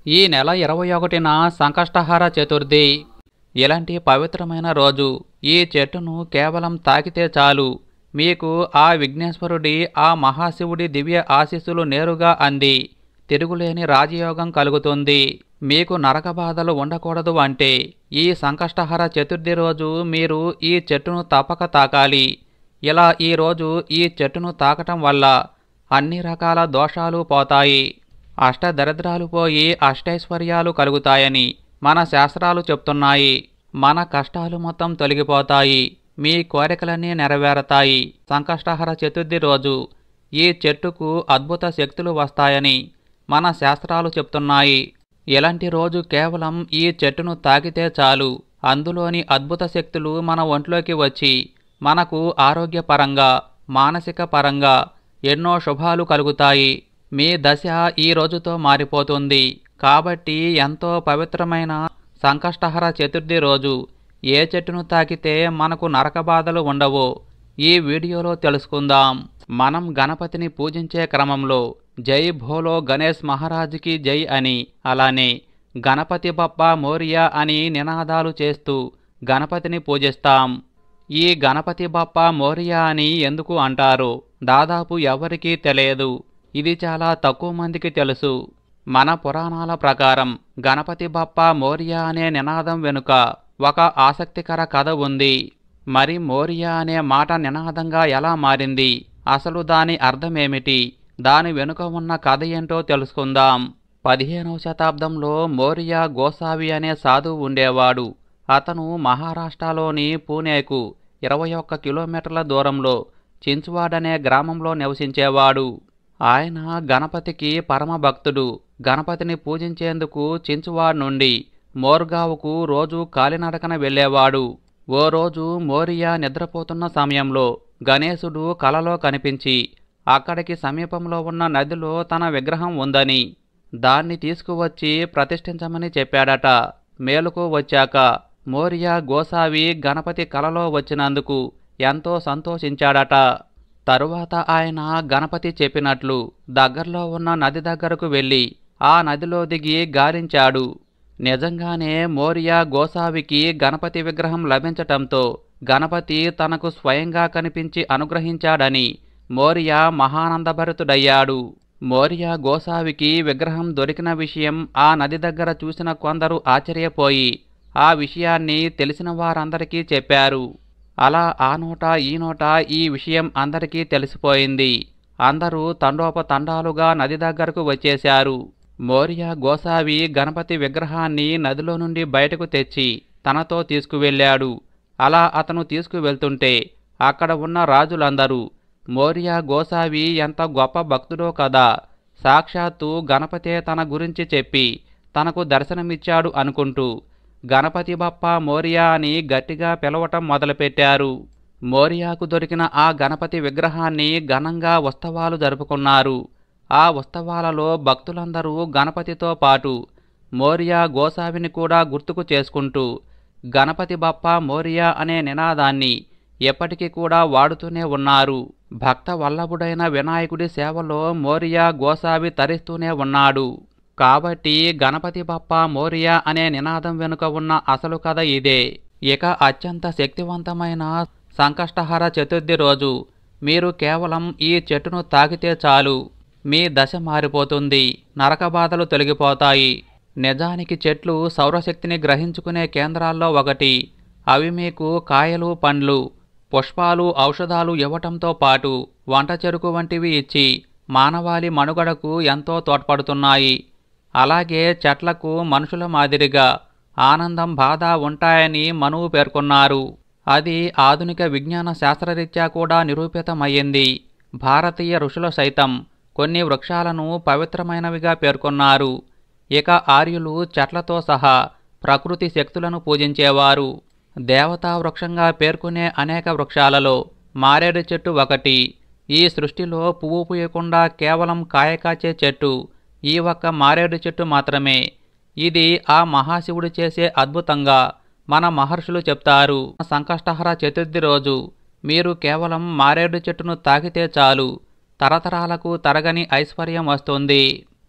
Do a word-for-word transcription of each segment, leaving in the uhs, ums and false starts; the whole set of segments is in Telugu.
ఈ నెల ఇరవై ఒకటిన సంకష్టహార చతుర్థి. ఇలాంటి పవిత్రమైన రోజు ఈ చెట్టును కేవలం తాకితే చాలు మీకు ఆ విఘ్నేశ్వరుడి ఆ మహాశివుడి దివ్య ఆశీస్సులు నేరుగా అంది తిరుగులేని రాజయోగం కలుగుతుంది. మీకు నరక బాధలు ఉండకూడదు అంటే ఈ సంకష్టహర చతుర్థి రోజు మీరు ఈ చెట్టును తప్పక తాకాలి. ఇలా ఈరోజు ఈ చెట్టును తాకటం వల్ల అన్ని రకాల దోషాలు పోతాయి, అష్టదరిద్రాలు పోయి అష్టైశ్వర్యాలు కలుగుతాయని మన శాస్త్రాలు చెప్తున్నాయి. మన కష్టాలు మొత్తం తొలగిపోతాయి, మీ కోరికలన్నీ నెరవేరతాయి. సంకష్టహర చతుర్థి రోజు ఈ చెట్టుకు అద్భుత శక్తులు వస్తాయని మన శాస్త్రాలు చెప్తున్నాయి. ఇలాంటి రోజు కేవలం ఈ చెట్టును తాకితే చాలు అందులోని అద్భుత శక్తులు మన ఒంట్లోకి వచ్చి మనకు ఆరోగ్యపరంగా మానసిక పరంగా ఎన్నో శుభాలు కలుగుతాయి. మీ దశ ఈ రోజుతో మారిపోతుంది. కాబట్టి ఎంతో పవిత్రమైన సంకష్టహర చతుర్థి రోజు ఏ చెట్టును తాకితే మనకు నరక బాధలు ఉండవో ఈ వీడియోలో తెలుసుకుందాం. మనం గణపతిని పూజించే క్రమంలో జై భోలో గణేష్ మహారాజుకి జై అని, అలానే గణపతి బప్పా మోరియా అని నినాదాలు చేస్తూ గణపతిని పూజిస్తాం. ఈ గణపతి బప్పా మోరియా అని ఎందుకు అంటారో దాదాపు ఎవరికీ తెలియదు. ఇది చాలా తక్కువ మందికి తెలుసు. మన పురాణాల ప్రకారం గణపతి బప్పా మోరియా అనే నినాదం వెనుక ఒక ఆసక్తికర కథ ఉంది. మరి మోరియా అనే మాట నినాదంగా ఎలా మారింది, అసలు దాని అర్థమేమిటి, దాని వెనుక ఉన్న కథ ఏంటో తెలుసుకుందాం. పదిహేనవ శతాబ్దంలో మోరియా గోసావి అనే సాధువు ఉండేవాడు. అతను మహారాష్ట్రలోని పూణేకు ఇరవై ఒక్క కిలోమీటర్ల దూరంలో చించ్వాడ్ అనే గ్రామంలో నివసించేవాడు. ఆయన గణపతికి పరమ భక్తుడు. గణపతిని పూజించేందుకు చించ్వాడ్ నుండి మోర్గావ్కు రోజు కాలినడకన వెళ్ళేవాడు. ఓ రోజు మోరియా నిద్రపోతున్న సమయంలో గణేశుడు కలలో కనిపించి అక్కడికి సమీపంలో ఉన్న నదిలో తన విగ్రహం ఉందని, దాన్ని తీసుకువచ్చి ప్రతిష్ఠించమని చెప్పాడట. మేలుకు వచ్చాక మోరియా గోసావి గణపతి కలలో వచ్చినందుకు ఎంతో సంతోషించాడట. తరువాత ఆయన గణపతి చెప్పినట్లు దగ్గరలో ఉన్న నది దగ్గరకు వెళ్ళి ఆ నదిలో దిగి గాలించాడు. నిజంగానే మోరియా గోసావికి గణపతి విగ్రహం లభించటంతో గణపతి తనకు స్వయంగా కనిపించి అనుగ్రహించాడని మోరియా మహానందభరితుడయ్యాడు. మోరియా గోసావికి విగ్రహం దొరికిన విషయం ఆ నది దగ్గర చూసిన కొందరు ఆశ్చర్యపోయి ఆ విషయాన్ని తెలిసిన వారందరికీ చెప్పారు. అలా ఆ నోట ఈ నోట ఈ విషయం అందరికీ తెలిసిపోయింది. అందరూ తండోపతండాలుగా నది దగ్గరకు వచ్చేశారు. మోరియా గోసావి గణపతి విగ్రహాన్ని నదిలో నుండి బయటకు తెచ్చి తనతో తీసుకువెళ్ళాడు. అలా అతను తీసుకువెళ్తుంటే అక్కడ ఉన్న రాజులందరూ మోరియా గోసావి ఎంత గొప్ప భక్తుడో కదా, సాక్షాత్తు గణపతే తన గురించి చెప్పి తనకు దర్శనమిచ్చాడు అనుకుంటూ గణపతి బప్పా మోరియా అని గట్టిగా పిలవటం మొదలుపెట్టారు. మోరియాకు దొరికిన ఆ గణపతి విగ్రహాన్ని ఘనంగా ఉత్సవాలు జరుపుకున్నారు. ఆ ఉత్సవాలలో భక్తులందరూ గణపతితో పాటు మోరియా గోసావిని కూడా గుర్తుకు చేసుకుంటూ గణపతి బప్పా మోరియా అనే నినాదాన్ని ఎప్పటికీ కూడా వాడుతూనే ఉన్నారు. భక్త వల్లభుడైన వినాయకుడి సేవలో మోరియా గోసావి తరిస్తూనే ఉన్నాడు. కాబట్టి గణపతి బప్పా మోరియా అనే నినాదం వెనుక ఉన్న అసలు కథ ఇదే. ఇక అత్యంత శక్తివంతమైన సంకష్టహర చతుర్థి రోజు మీరు కేవలం ఈ చెట్టును తాకితే చాలు మీ దశ మారిపోతుంది, నరక బాధలు తొలగిపోతాయి. నిజానికి చెట్లు సౌరశక్తిని గ్రహించుకునే కేంద్రాల్లో ఒకటి. అవి మీకు కాయలు, పండ్లు, పుష్పాలు, ఔషధాలు ఇవ్వటంతో పాటు వంట చెరుకు వంటివి ఇచ్చి మానవాళి మనుగడకు ఎంతో తోడ్పడుతున్నాయి. అలాగే చెట్లకు మనుషుల మాదిరిగా ఆనందం, బాధ ఉంటాయని మనువు పేర్కొన్నారు. అది ఆధునిక విజ్ఞాన శాస్త్రరీత్యా కూడా నిరూపితమయ్యింది. భారతీయ ఋషులు సైతం కొన్ని వృక్షాలను పవిత్రమైనవిగా పేర్కొన్నారు. ఇక ఆర్యులు చెట్లతో సహా ప్రకృతి శక్తులను పూజించేవారు. దేవతా వృక్షంగా పేర్కొనే అనేక వృక్షాలలో మారేడు చెట్టు ఒకటి. ఈ సృష్టిలో పువ్వు పూయకుండా కేవలం కాయకాచే చెట్టు ఈ ఒక్క మారేడు చెట్టు మాత్రమే. ఇది ఆ మహాశివుడు చేసే అద్భుతంగా మన మహర్షులు చెప్తారు. సంకష్టహర చతుర్థి రోజు మీరు కేవలం మారేడు చెట్టును తాకితే చాలు తరతరాలకు తరగని ఐశ్వర్యం వస్తుంది.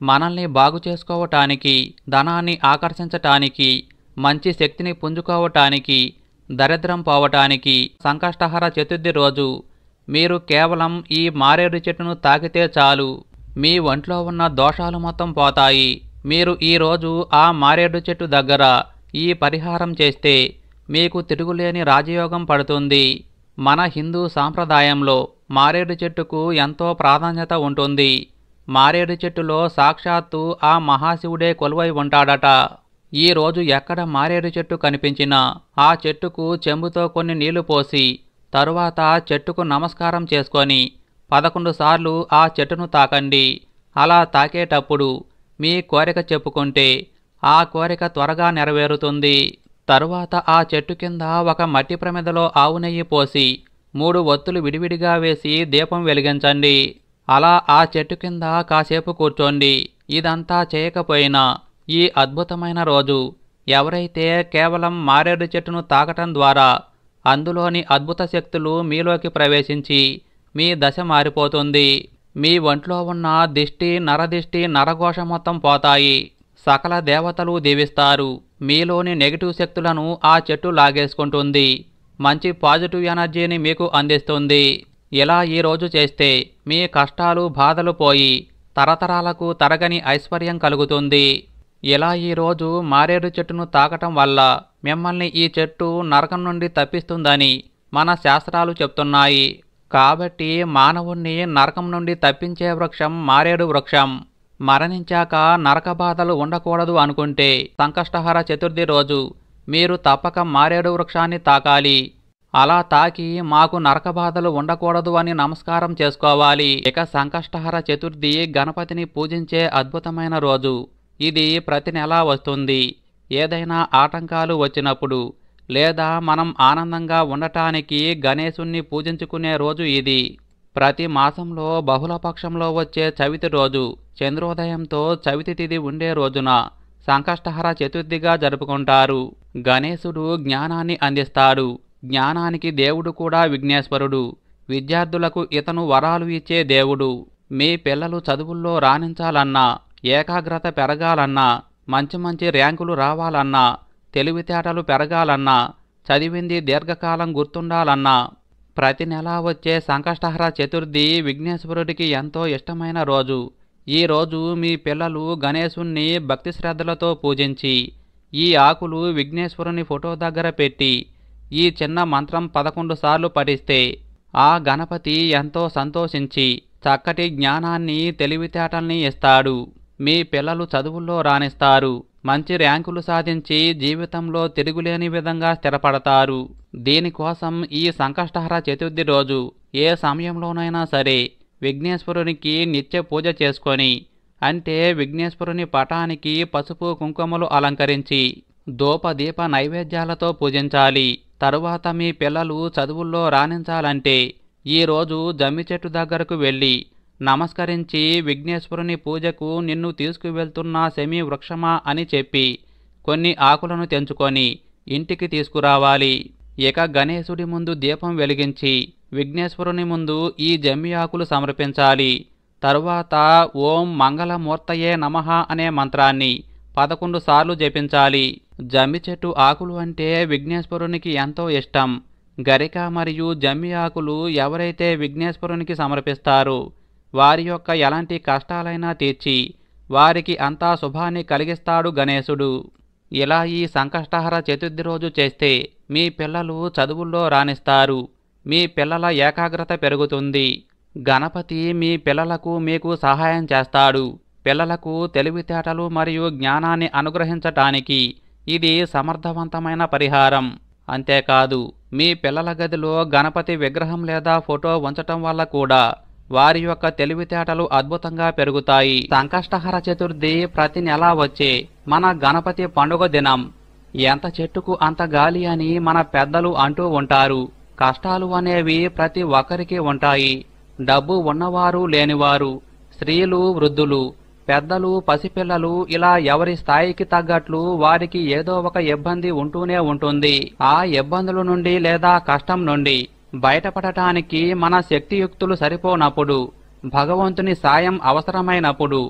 మనల్ని బాగు చేసుకోవటానికి, ధనాన్ని ఆకర్షించటానికి, మంచి శక్తిని పుంజుకోవటానికి, దరిద్రం పోవటానికి సంకష్టహర చతుర్థి రోజు మీరు కేవలం ఈ మారేడు చెట్టును తాకితే చాలు, మీ ఒంట్లో ఉన్న దోషాలు మొత్తం పోతాయి. మీరు ఈరోజు ఆ మారేడు చెట్టు దగ్గర ఈ పరిహారం చేస్తే మీకు తిరుగులేని రాజయోగం పడుతుంది. మన హిందూ సాంప్రదాయంలో మారేడు చెట్టుకు ఎంతో ప్రాధాన్యత ఉంటుంది. మారేడు చెట్టులో సాక్షాత్తు ఆ మహాశివుడే కొలువై ఉంటాడట. ఈ రోజు ఎక్కడ మారేడు చెట్టు కనిపించినా ఆ చెట్టుకు చెంబుతో కొన్ని నీళ్లు పోసి తరువాత చెట్టుకు నమస్కారం చేసుకొని పదకొండు సార్లు ఆ చెట్టును తాకండి. అలా తాకేటప్పుడు మీ కోరిక చెప్పుకుంటే ఆ కోరిక త్వరగా నెరవేరుతుంది. తరువాత ఆ చెట్టు కింద ఒక మట్టి ప్రమిదలో ఆవు నెయ్యి పోసి మూడు ఒత్తులు విడివిడిగా వేసి దీపం వెలిగించండి. అలా ఆ చెట్టు కింద కాసేపు కూర్చోండి. ఇదంతా చేయకపోయినా ఈ అద్భుతమైన రోజు ఎవరైతే కేవలం మారేడు చెట్టును తాకటం ద్వారా అందులోని అద్భుత శక్తులు మీలోకి ప్రవేశించి మీ దశ మారిపోతుంది. మీ ఒంట్లో ఉన్న దిష్టి, నరదిష్టి, నరఘోష మొత్తం పోతాయి. సకల దేవతలు దీవిస్తారు. మీలోని నెగిటివ్ శక్తులను ఆ చెట్టు లాగేసుకుంటుంది. మంచి పాజిటివ్ ఎనర్జీని మీకు అందిస్తుంది. ఇలా ఈరోజు చేస్తే మీ కష్టాలు, బాధలు పోయి తరతరాలకు తరగని ఐశ్వర్యం కలుగుతుంది. ఇలా ఈరోజు మారేడు చెట్టును తాకటం వల్ల మిమ్మల్ని ఈ చెట్టు నరకం నుండి తప్పిస్తుందని మన శాస్త్రాలు చెప్తున్నాయి. కాబట్టి మానవుణ్ణి నరకం నుండి తప్పించే వృక్షం మారేడు వృక్షం. మరణించాక నరక బాధలు ఉండకూడదు అనుకుంటే సంకష్టహర చతుర్థి రోజు మీరు తప్పక మారేడు వృక్షాన్ని తాకాలి. అలా తాకి మాకు నరక బాధలు ఉండకూడదు అని నమస్కారం చేసుకోవాలి. ఇక సంకష్టహర చతుర్థి గణపతిని పూజించే అద్భుతమైన రోజు. ఇది ప్రతి నెలా వస్తుంది. ఏదైనా ఆటంకాలు వచ్చినప్పుడు లేదా మనం ఆనందంగా ఉండటానికి గణేశుణ్ణి పూజించుకునే రోజు ఇది. ప్రతి మాసంలో బహుళపక్షంలో వచ్చే చవితి రోజు చంద్రోదయంతో చవితి తిథి ఉండే రోజున సంకష్టహర చతుర్థిగా జరుపుకుంటారు. గణేశుడు జ్ఞానాన్ని అందిస్తాడు. జ్ఞానానికి దేవుడు కూడా విఘ్నేశ్వరుడు. విద్యార్థులకు ఇతను వరాలు ఇచ్చే దేవుడు. మీ పిల్లలు చదువుల్లో రాణించాలన్నా, ఏకాగ్రత పెరగాలన్నా, మంచి మంచి ర్యాంకులు రావాలన్నా, తెలివితేటలు పెరగాలన్నా, చదివింది దీర్ఘకాలం గుర్తుండాలన్నా ప్రతి నెలా వచ్చే సంకష్టహర చతుర్థి విఘ్నేశ్వరుడికి ఎంతో ఇష్టమైన రోజు. ఈ రోజు మీ పిల్లలు గణేశుణ్ణి భక్తి శ్రద్ధలతో పూజించి ఈ ఆకులు విఘ్నేశ్వరుని ఫోటో దగ్గర పెట్టి ఈ చిన్న మంత్రం పదకొండు సార్లు పఠిస్తే ఆ గణపతి ఎంతో సంతోషించి చక్కటి జ్ఞానాన్ని, తెలివితేటల్ని ఇస్తాడు. మీ పిల్లలు చదువుల్లో రాణిస్తారు. మంచి ర్యాంకులు సాధించి జీవితంలో తిరుగులేని విధంగా స్థిరపడతారు. దీనికోసం ఈ సంకష్టహర చతుర్థి రోజు ఏ సమయంలోనైనా సరే విఘ్నేశ్వరునికి నిత్య పూజ చేసుకొని, అంటే విఘ్నేశ్వరుని పటానికి పసుపు కుంకుమలు అలంకరించి దూపదీప నైవేద్యాలతో పూజించాలి. తరువాత మీ పిల్లలు చదువుల్లో రాణించాలంటే ఈరోజు జమ్మి చెట్టు దగ్గరకు వెళ్ళి నమస్కరించి విఘ్నేశ్వరుని పూజకు నిన్ను తీసుకువెళ్తున్న శమీ వృక్షమా అని చెప్పి కొన్ని ఆకులను తెంచుకొని ఇంటికి తీసుకురావాలి. ఇక గణేశుడి ముందు దీపం వెలిగించి విఘ్నేశ్వరుని ముందు ఈ జమ్మి ఆకులు సమర్పించాలి. తరువాత ఓం మంగళమూర్తయే నమః అనే మంత్రాన్ని పదకొండు సార్లు జపించాలి. జమ్మి చెట్టు ఆకులు అంటే విఘ్నేశ్వరునికి ఎంతో ఇష్టం. గరిక మరియు జమ్మి ఆకులు ఎవరైతే విఘ్నేశ్వరునికి సమర్పిస్తారో వారి యొక్క ఎలాంటి కష్టాలైనా తీర్చి వారికి అంతా శుభాన్ని కలిగిస్తాడు గణేశుడు. ఇలా ఈ సంకష్టహర చతుర్థి రోజు చేస్తే మీ పిల్లలు చదువుల్లో రాణిస్తారు. మీ పిల్లల ఏకాగ్రత పెరుగుతుంది. గణపతి మీ పిల్లలకు మీకు సహాయం చేస్తాడు. పిల్లలకు తెలివితేటలు మరియు జ్ఞానాన్ని అనుగ్రహించటానికి ఇది సమర్థవంతమైన పరిహారం. అంతేకాదు మీ పిల్లల గదిలో గణపతి విగ్రహం లేదా ఫోటో ఉంచటం వల్ల కూడా వారి యొక్క తెలివితేటలు అద్భుతంగా పెరుగుతాయి. సంకష్టహర చతుర్థి ప్రతి నెలా వచ్చే మన గణపతి పండుగ దినం. ఎంత చెట్టుకు అంత గాలి అని మన పెద్దలు అంటూ ఉంటారు. కష్టాలు అనేవి ప్రతి ఒక్కరికి ఉంటాయి. డబ్బు ఉన్నవారు, లేనివారు, స్త్రీలు, వృద్ధులు, పెద్దలు, పసిపిల్లలు ఇలా ఎవరి స్థాయికి తగ్గట్లు వారికి ఏదో ఒక ఇబ్బంది ఉంటూనే ఉంటుంది. ఆ ఇబ్బందుల నుండి లేదా కష్టం నుండి బయటపడటానికి మన శక్తియుక్తులు సరిపోనప్పుడు, భగవంతుని సాయం అవసరమైనప్పుడు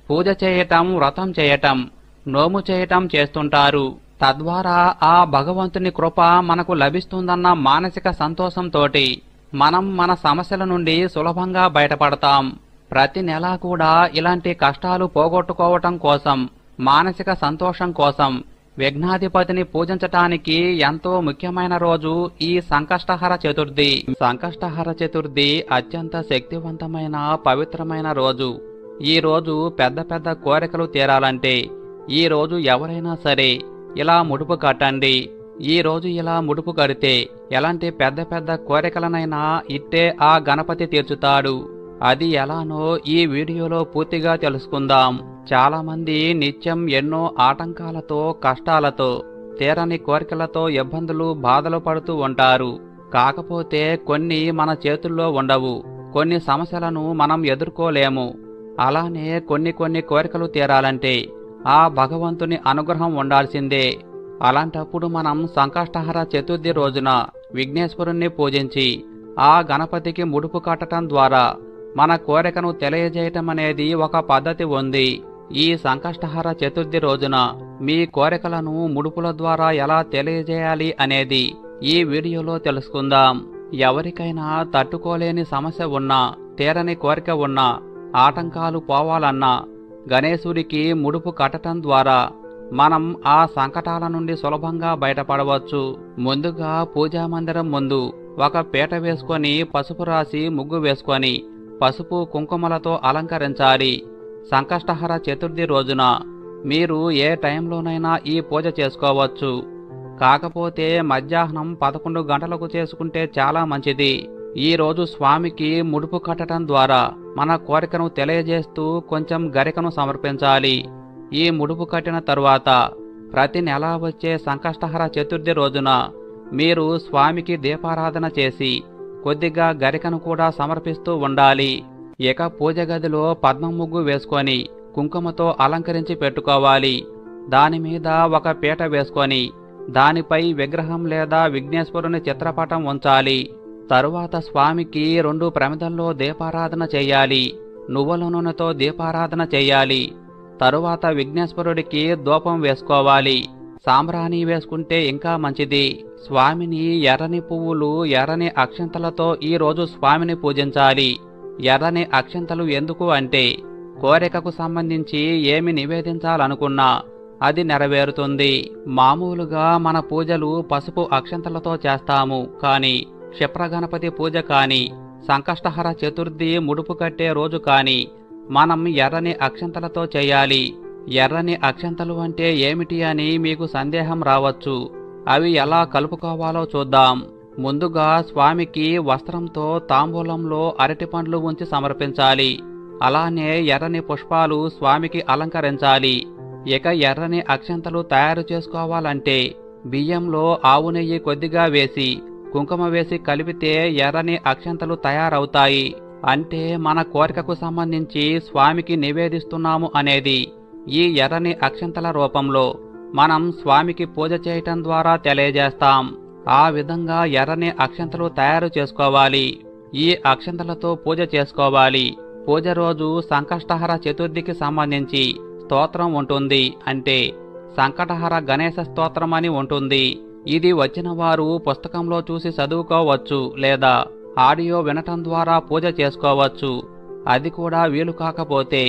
పూజ చేయటం, వ్రతం చేయటం, నోము చేయటం చేస్తుంటారు. తద్వారా ఆ భగవంతుని కృప మనకు లభిస్తుందన్న మానసిక సంతోషంతోటి మనం మన సమస్యల నుండి సులభంగా బయటపడతాం. ప్రతి నెలా కూడా ఇలాంటి కష్టాలు పోగొట్టుకోవటం కోసం, మానసిక సంతోషం కోసం విఘ్నాధిపతిని పూజించటానికి ఎంతో ముఖ్యమైన రోజు ఈ సంకష్టహర చతుర్థి. సంకష్టహర చతుర్థి అత్యంత శక్తివంతమైన పవిత్రమైన రోజు. ఈ రోజు పెద్ద పెద్ద కోరికలు తీరాలంటే ఈ రోజు ఎవరైనా సరే ఇలా ముడుపు కట్టండి. ఈ రోజు ఇలా ముడుపు కడితే ఎలాంటి పెద్ద పెద్ద కోరికలనైనా ఇట్టే ఆ గణపతి తీర్చుతాడు. అది ఎలానో ఈ వీడియోలో పూర్తిగా తెలుసుకుందాం. చాలా మంది నిత్యం ఎన్నో ఆటంకాలతో, కష్టాలతో, తీరని కోరికలతో ఇబ్బందులు, బాధలు పడుతూ ఉంటారు. కాకపోతే కొన్ని మన చేతుల్లో ఉండవు. కొన్ని సమస్యలను మనం ఎదుర్కోలేము. అలానే కొన్ని కొన్ని కోరికలు తీరాలంటే ఆ భగవంతుని అనుగ్రహం ఉండాల్సిందే. అలాంటప్పుడు మనం సంకష్టహర చతుర్థి రోజున విఘ్నేశ్వరుణ్ణి పూజించి ఆ గణపతికి ముడుపు కట్టడం ద్వారా మన కోరికను తెలియజేయటం అనేది ఒక పద్ధతి ఉంది. ఈ సంకష్టహర చతుర్థి రోజున మీ కోరికలను ముడుపుల ద్వారా ఎలా తెలియజేయాలి అనేది ఈ వీడియోలో తెలుసుకుందాం. ఎవరికైనా తట్టుకోలేని సమస్య ఉన్నా, తీరని కోరిక ఉన్నా, ఆటంకాలు పోవాలన్నా గణేశుడికి ముడుపు కట్టడం ద్వారా మనం ఆ సంకటాల నుండి సులభంగా బయటపడవచ్చు. ముందుగా పూజా మందిరం ముందు ఒక పీట వేసుకొని, పసుపు రాసి ముగ్గు వేసుకొని పసుపు కుంకుమలతో అలంకరించాలి. సంకష్టహర చతుర్థి రోజున మీరు ఏ టైంలోనైనా ఈ పూజ చేసుకోవచ్చు. కాకపోతే మధ్యాహ్నం పదకొండు గంటలకు చేసుకుంటే చాలా మంచిది. ఈ రోజు స్వామికి ముడుపు కట్టడం ద్వారా మన కోరికను తెలియజేస్తూ కొంచెం గరికను సమర్పించాలి. ఈ ముడుపు కట్టిన తరువాత ప్రతి నెల వచ్చే సంకష్టహర చతుర్థి రోజున మీరు స్వామికి దీపారాధన చేసి కొద్దిగా గరికను కూడా సమర్పిస్తూ ఉండాలి. ఇక పూజ గదిలో పద్మ ముగ్గు వేసుకొని కుంకుమతో అలంకరించి పెట్టుకోవాలి. దానిమీద ఒక పీట వేసుకొని దానిపై విగ్రహం లేదా విఘ్నేశ్వరుని చిత్రపటం ఉంచాలి. తరువాత స్వామికి రెండు ప్రమిదల్లో దీపారాధన చెయ్యాలి. నువ్వుల నూనెతో దీపారాధన చెయ్యాలి. తరువాత విఘ్నేశ్వరుడికి ధూపం వేసుకోవాలి. సాంబ్రాణి వేసుకుంటే ఇంకా మంచిది. స్వామిని ఎర్రని పువ్వులు, ఎర్రని అక్షంతలతో ఈ రోజు స్వామిని పూజించాలి. ఎర్రని అక్షంతలు ఎందుకు అంటే కోరికకు సంబంధించి ఏమి నివేదించాలనుకున్నా అది నెరవేరుతుంది. మామూలుగా మన పూజలు పసుపు అక్షంతలతో చేస్తాము. కానీ క్షిప్రగణపతి పూజ కానీ, సంకష్టహర చతుర్థి ముడుపు కట్టే రోజు కానీ మనం ఎర్రని అక్షంతలతో చేయాలి. ఎర్రని అక్షంతలు అంటే ఏమిటి అని మీకు సందేహం రావచ్చు. అవి ఎలా కలుపుకోవాలో చూద్దాం. ముందుగా స్వామికి వస్త్రంతో తాంబూలంలో అరటిపండ్లు ఉంచి సమర్పించాలి. అలానే ఎర్రని పుష్పాలు స్వామికి అలంకరించాలి. ఇక ఎర్రని అక్షంతలు తయారు చేసుకోవాలంటే బియ్యంలో ఆవు నెయ్యి కొద్దిగా వేసి కుంకుమ వేసి కలిపితే ఎర్రని అక్షంతలు తయారవుతాయి. అంటే మన కోరికకు సంబంధించి స్వామికి నివేదిస్తున్నాము అనేది ఈ ఎర్రని అక్షంతల రూపంలో మనం స్వామికి పూజ చేయటం ద్వారా తెలియజేస్తాం. ఆ విధంగా ఎర్రని అక్షంతలు తయారు చేసుకోవాలి. ఈ అక్షంతలతో పూజ చేసుకోవాలి. పూజ రోజు సంకష్టహర చతుర్థికి సంబంధించి స్తోత్రం ఉంటుంది. అంటే సంకటహర గణేశ స్తోత్రం అని ఉంటుంది. ఇది వచ్చిన వారు పుస్తకంలో చూసి చదువుకోవచ్చు, లేదా ఆడియో వినటం ద్వారా పూజ చేసుకోవచ్చు. అది కూడా వీలు కాకపోతే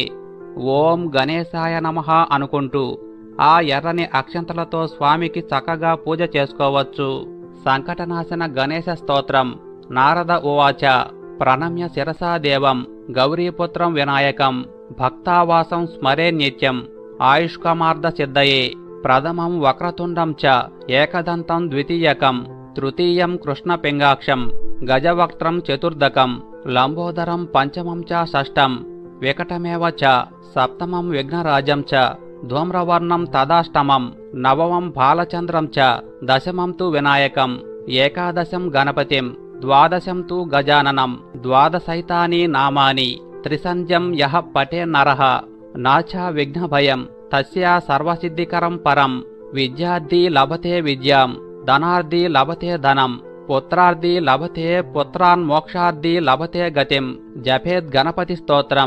ఓం గణేశాయ నమః అనుకుంటూ ఆ ఎర్రని అక్షంతలతో స్వామికి చక్కగా పూజ చేసుకోవచ్చు. సంకటనాశన గణేశ స్తోత్రం. నారద ఉవాచ ప్రణమ్య శిరసా దేవం గౌరీపుత్రం వినాయకం భక్తావాసం స్మరే నిత్యం ఆయుష్కమార్ధ సిద్ధయే ప్రథమం వక్రతుండం చ ఏకదంతం ద్వితీయకం తృతీయం కృష్ణ పింగాక్షం గజవక్త్రం చతుర్దకం లంబోదరం పంచమం చ షష్టం వికటమేవ చ సప్తమం విఘ్నరాజం చ ధూమ్రవర్ణం తదాష్టమం నవమం బాలచంద్రం చ దశమం తు వినాయకం ఏకాదశం గణపతిం ద్వాదశం తు గజాననం ద్వాదశైతాని నామాని త్రిసంధ్యం యః పఠే నరః నాచ విఘ్నభయం తస్య సర్వసిద్ధికరం పరం విద్యార్థి లభతే విద్యాం ధనార్థి లభతే ధనం పుత్రార్థి లభతే పుత్రాన్ మోక్షార్థి లభతే గతిం జపేద్ గణపతి స్తోత్రం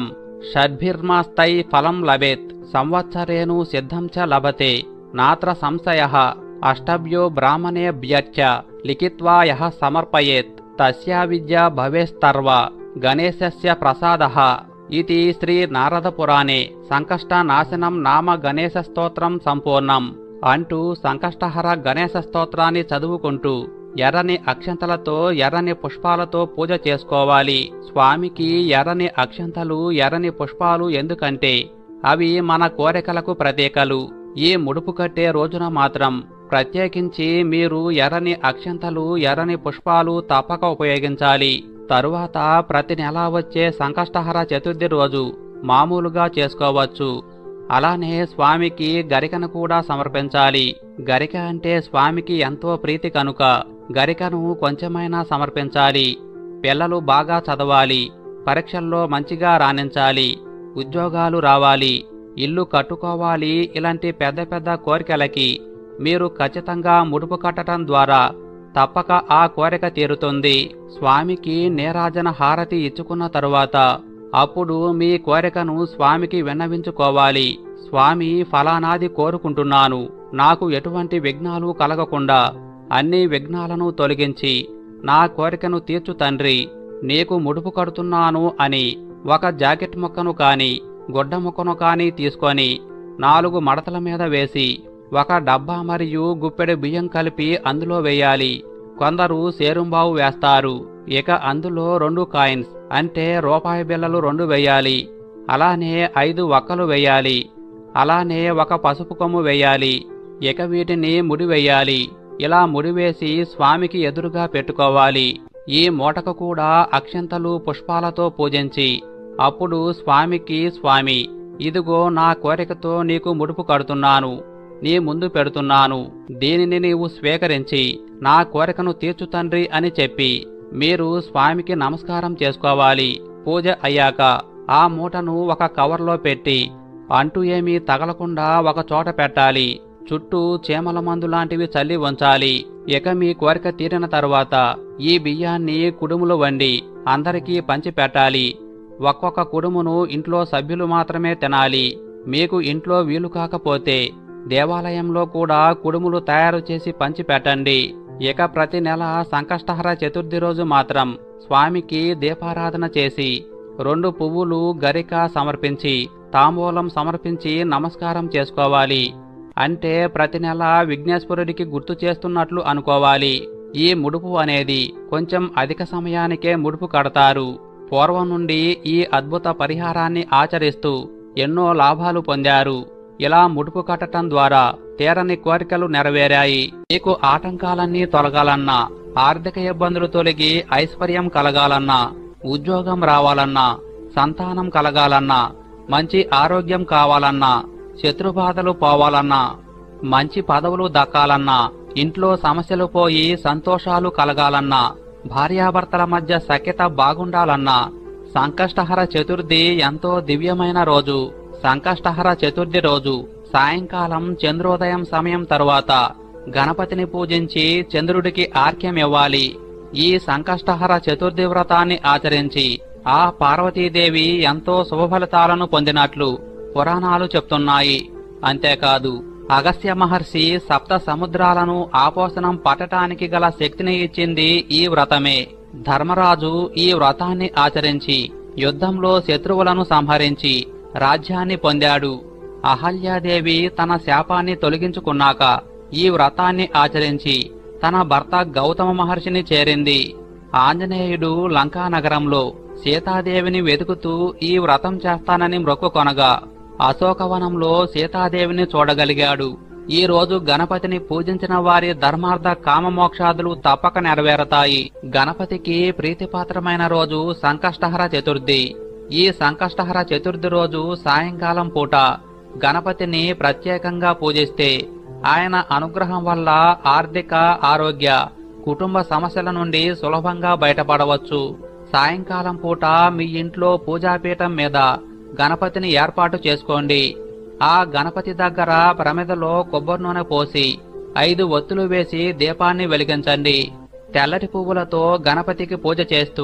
షడ్భిర్మాస్తై ఫలం లభేత్ సంవత్సరేణు సిద్ధం చ లభతే నాత్ర సంశయః అష్టభ్యో బ్రాహ్మణేభ్యశ్చ లిఖిత్వా యః సమర్పయేత్ తస్యా విద్యా భవేస్తర్వ గణేశస్య ప్రసాదః ఇది శ్రీ నారద పురాణే సంకష్టనాశనం నామ గణేశ స్తోత్రం సంపూర్ణం అంటూ సంకష్టహర గణేశ స్తోత్రాన్ని చదువుకుంటూ ఎర్రని అక్షంతలతో ఎర్రని పుష్పాలతో పూజ చేసుకోవాలి. స్వామికి ఎర్రని అక్షంతలు ఎర్రని పుష్పాలు ఎందుకంటే అవి మన కోరికలకు ప్రతీకలు. ఈ ముడుపు కట్టే రోజున మాత్రం ప్రత్యేకించి మీరు ఎర్రని అక్షంతలు ఎర్రని పుష్పాలు తప్పక ఉపయోగించాలి. తరువాత ప్రతి నెల వచ్చే సంకష్టహర చతుర్థి రోజు మామూలుగా చేసుకోవచ్చు. అలానే స్వామికి గరికను కూడా సమర్పించాలి. గరిక అంటే స్వామికి ఎంతో ప్రీతి కనుక గరికను కొంచెమైనా సమర్పించాలి. పిల్లలు బాగా చదవాలి, పరీక్షల్లో మంచిగా రాణించాలి, ఉద్యోగాలు రావాలి, ఇల్లు కట్టుకోవాలి. ఇలాంటి పెద్ద పెద్ద కోరికలకి మీరు ఖచ్చితంగా ముడుపు కట్టడం ద్వారా తప్పక ఆ కోరిక తీరుతుంది. స్వామికి నీరాజన హారతి ఇచ్చుకున్న తరువాత అప్పుడు మీ కోరికను స్వామికి విన్నవించుకోవాలి. స్వామి ఫలానాది కోరుకుంటున్నాను, నాకు ఎటువంటి విఘ్నాలు కలగకుండా అన్ని విఘ్నాలను తొలగించి నా కోరికను తీర్చు తండ్రి, నీకు ముడుపు కడుతున్నాను అని ఒక జాకెట్ ముక్కను కాని గుడ్డ ముక్కను కాని తీసుకొని నాలుగు మడతల మీద వేసి ఒక డబ్బా మరియు గుప్పెడు బియ్యం కలిపి అందులో వేయాలి. కొందరు సేరుంబావు వేస్తారు. ఇక అందులో రెండు కాయిన్స్ అంటే రూపాయి బిళ్ళలు రెండు వేయాలి. అలానే ఐదు వక్కలు వేయాలి. అలానే ఒక పసుపు కొమ్ము వేయాలి. ఇక వీటిని ముడివేయాలి. ఇలా ముడివేసి స్వామికి ఎదురుగా పెట్టుకోవాలి. ఈ మూటకు కూడా అక్షంతలు పుష్పాలతో పూజించి అప్పుడు స్వామికి, స్వామి ఇదిగో నా కోరికతో నీకు ముడుపు కడుతున్నాను, నీ ముందు పెడుతున్నాను, దీనిని నీవు స్వీకరించి నా కోరికను తీర్చు తండ్రి అని చెప్పి మీరు స్వామికి నమస్కారం చేసుకోవాలి. పూజ అయ్యాక ఆ మూటను ఒక కవర్లో పెట్టి అంటూ ఏమీ తగలకుండా ఒక చోట పెట్టాలి. చుట్టూ చీమల మందు లాంటివి చల్లి ఉంచాలి. ఇక మీ కోరిక తీరిన తరువాత ఈ బియ్యాన్ని కుడుములు వండి అందరికీ పంచి పెట్టాలి. ఒక్కొక్క కుడుమును ఇంట్లో సభ్యులు మాత్రమే తినాలి. మీకు ఇంట్లో వీలు కాకపోతే దేవాలయంలో కూడా కుడుములు తయారు చేసి పంచి పెట్టండి. ఇక ప్రతి నెల సంకష్టహర చతుర్థి రోజు మాత్రం స్వామికి దీపారాధన చేసి రెండు పువ్వులు గరిక సమర్పించి తాంబూలం సమర్పించి నమస్కారం చేసుకోవాలి. అంటే ప్రతి నెల విఘ్నేశ్వరుడికి గుర్తు చేస్తున్నట్లు అనుకోవాలి. ఈ ముడుపు అనేది కొంచెం అధిక సమయానికే ముడుపు కడతారు. పూర్వం నుండి ఈ అద్భుత పరిహారాన్ని ఆచరిస్తూ ఎన్నో లాభాలు పొందారు. ఇలా ముడుపు కట్టడం ద్వారా తీరని కోరికలు నెరవేరాయి. మీకు ఆటంకాలన్నీ తొలగాలన్నా, ఆర్థిక ఇబ్బందులు తొలగి ఐశ్వర్యం కలగాలన్నా, ఉద్యోగం రావాలన్నా, సంతానం కలగాలన్నా, మంచి ఆరోగ్యం కావాలన్నా, శత్రుబాధలు పోవాలన్నా, మంచి పదవులు దక్కాలన్నా, ఇంట్లో సమస్యలు పోయి సంతోషాలు కలగాలన్నా, భార్యాభర్తల మధ్య సఖ్యత బాగుండాలన్నా సంకష్టహర చతుర్థి ఎంతో దివ్యమైన రోజు. సంకష్టహర చతుర్థి రోజు సాయంకాలం చంద్రోదయం సమయం తరువాత గణపతిని పూజించి చంద్రుడికి ఆర్ఘ్యం ఇవ్వాలి. ఈ సంకష్టహర చతుర్థి వ్రతాన్ని ఆచరించి ఆ పార్వతీదేవి ఎంతో శుభఫలితాలను పొందినట్లు పురాణాలు చెప్తున్నాయి. అంతేకాదు అగస్త్య మహర్షి సప్త సముద్రాలను ఆపోసనం పట్టటానికి గల శక్తిని ఇచ్చింది ఈ వ్రతమే. ధర్మరాజు ఈ వ్రతాన్ని ఆచరించి యుద్ధంలో శత్రువులను సంహరించి రాజ్యాన్ని పొందాడు. అహల్యాదేవి తన శాపాన్ని తొలగించుకున్నాక ఈ వ్రతాన్ని ఆచరించి తన భర్త గౌతమ మహర్షిని చేరింది. ఆంజనేయుడు లంకా నగరంలో సీతాదేవిని వెతుకుతూ ఈ వ్రతం చేస్తానని మొక్కుకొనగా అశోకవనంలో సీతాదేవిని చూడగలిగాడు. ఈ రోజు గణపతిని పూజించిన వారి ధర్మార్థ కామమోక్షాదులు తప్పక నెరవేరతాయి. గణపతికి ప్రీతిపాత్రమైన రోజు సంకష్టహర చతుర్థి. ఈ సంకష్టహర చతుర్థి రోజు సాయంకాలం పూట గణపతిని ప్రత్యేకంగా పూజిస్తే ఆయన అనుగ్రహం వల్ల ఆర్థిక, ఆరోగ్య, కుటుంబ సమస్యల నుండి సులభంగా బయటపడవచ్చు. సాయంకాలం పూట మీ ఇంట్లో పూజాపీఠం మీద గణపతిని ఏర్పాటు చేసుకోండి. ఆ గణపతి దగ్గర ప్రమిదలో కొబ్బరి నూనె పోసి ఐదు ఒత్తులు వేసి దీపాన్ని వెలిగించండి. తెల్లటి పువ్వులతో గణపతికి పూజ చేస్తూ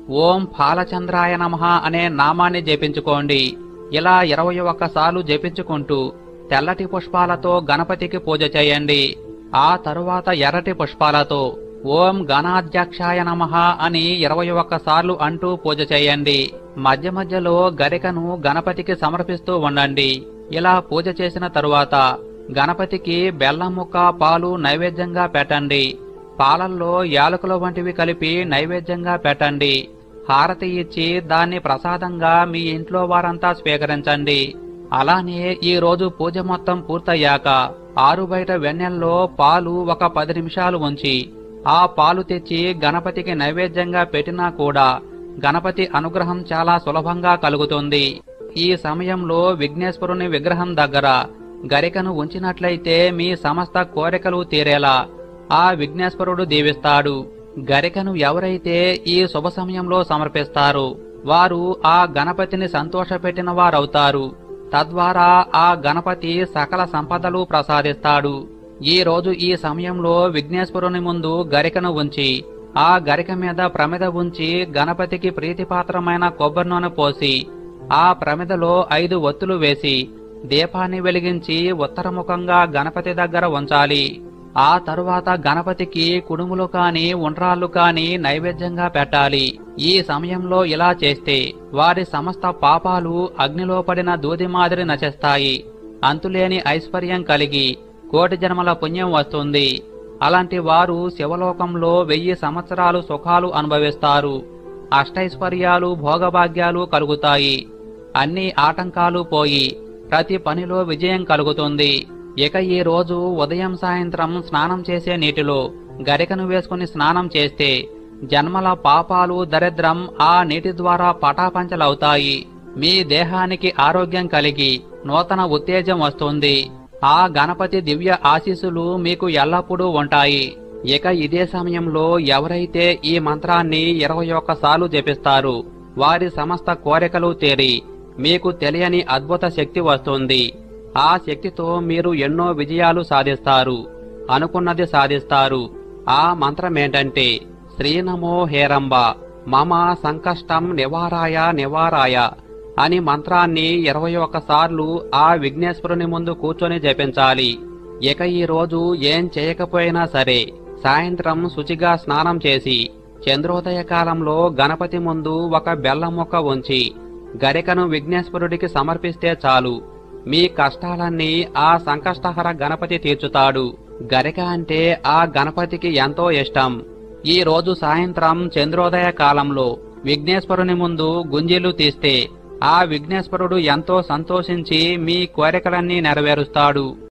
ఓం ఫాలచంద్రాయ నమః అనే నామాన్ని జపించుకోండి. ఇలా ఇరవై ఒక్కసార్లు జపించుకుంటూ తెల్లటి పుష్పాలతో గణపతికి పూజ చేయండి. ఆ తరువాత ఎర్రటి పుష్పాలతో ఓం గణాధ్యక్షాయ నమః అని ఇరవై ఒక్కసార్లు అంటూ పూజ చేయండి. మధ్య మధ్యలో గరికను గణపతికి సమర్పిస్తూ ఉండండి. ఇలా పూజ చేసిన తరువాత గణపతికి బెల్లం ముక్క పాలు నైవేద్యంగా పెట్టండి. పాలల్లో యాలకుల వంటివి కలిపి నైవేద్యంగా పెట్టండి. హారతి ఇచ్చి దాన్ని ప్రసాదంగా మీ ఇంట్లో వారంతా స్వీకరించండి. అలానే ఈ రోజు పూజ మొత్తం పూర్తయ్యాక ఆరు బయట వెన్నెల్లో పాలు ఒక పది నిమిషాలు ఉంచి ఆ పాలు తెచ్చి గణపతికి నైవేద్యంగా పెట్టినా కూడా గణపతి అనుగ్రహం చాలా సులభంగా కలుగుతుంది. ఈ సమయంలో విఘ్నేశ్వరుని విగ్రహం దగ్గర గరికను ఉంచినట్లయితే మీ సమస్త కోరికలు తీరేలా ఆ విఘ్నేశ్వరుడు దీవిస్తాడు. గరికను ఎవరైతే ఈ శుభ సమయంలో సమర్పిస్తారో వారు ఆ గణపతిని సంతోషపెట్టిన వారవుతారు. తద్వారా ఆ గణపతి సకల సంపదలు ప్రసాదిస్తాడు. ఈ రోజు ఈ సమయంలో విఘ్నేశ్వరుని ముందు గరికను ఉంచి ఆ గరిక మీద ప్రమిద ఉంచి గణపతికి ప్రీతిపాత్రమైన కొబ్బరి నూనె పోసి ఆ ప్రమిదలో ఐదు ఒత్తులు వేసి దీపాన్ని వెలిగించి ఉత్తరముఖంగా గణపతి దగ్గర ఉంచాలి. ఆ తరువాత గణపతికి కుడుములు కాని ఉండ్రాళ్ళు కాని నైవేద్యంగా పెట్టాలి. ఈ సమయంలో ఇలా చేస్తే వారి సమస్త పాపాలు అగ్నిలో పడిన దూది మాదిరి నశిస్తాయి. అంతులేని ఐశ్వర్యం కలిగి కోటి జన్మల పుణ్యం వస్తుంది. అలాంటి వారు శివలోకంలో వెయ్యి సంవత్సరాలు సుఖాలు అనుభవిస్తారు. అష్టైశ్వర్యాలు భోగభాగ్యాలు కలుగుతాయి. అన్ని ఆటంకాలు పోయి ప్రతి పనిలో విజయం కలుగుతుంది. ఇక ఈ రోజు ఉదయం సాయంత్రం స్నానం చేసే నీటిలో గరికను వేసుకుని స్నానం చేస్తే జన్మల పాపాలు దరిద్రం ఆ నీటి ద్వారా పటాపంచలవుతాయి. మీ దేహానికి ఆరోగ్యం కలిగి నూతన ఉత్తేజం వస్తుంది. ఆ గణపతి దివ్య ఆశీస్సులు మీకు ఎల్లప్పుడూ ఉంటాయి. ఇక ఇదే సమయంలో ఎవరైతే ఈ మంత్రాన్ని ఇరవై ఒక్కసార్లు జపిస్తారు వారి సమస్త కోరికలు తీరి మీకు తెలియని అద్భుత శక్తి వస్తుంది. ఆ శక్తితో మీరు ఎన్నో విజయాలు సాధిస్తారు. అనుకున్నది సాధిస్తారు. ఆ మంత్రమేంటంటే శ్రీనమో హేరంబ మమ సంకష్టం నివారాయ నివారాయ అని మంత్రాన్ని ఇరవై ఒక్కసార్లు ఆ విఘ్నేశ్వరుని ముందు కూర్చొని జపించాలి. ఇక ఈ రోజు ఏం చేయకపోయినా సరే సాయంత్రం శుచిగా స్నానం చేసి చంద్రోదయ కాలంలో గణపతి ముందు ఒక బెల్లం ముక్క ఉంచి గరికను విఘ్నేశ్వరుడికి సమర్పిస్తే చాలు. మీ కష్టాలన్నీ ఆ సంకష్టహర గణపతి తీర్చుతాడు. గరిక అంటే ఆ గణపతికి ఎంతో ఇష్టం. ఈ రోజు సాయంత్రం చంద్రోదయ కాలంలో విఘ్నేశ్వరుని ముందు గుంజీలు తీస్తే ఆ విఘ్నేశ్వరుడు ఎంతో సంతోషించి మీ కోరికలన్నీ నెరవేరుస్తాడు.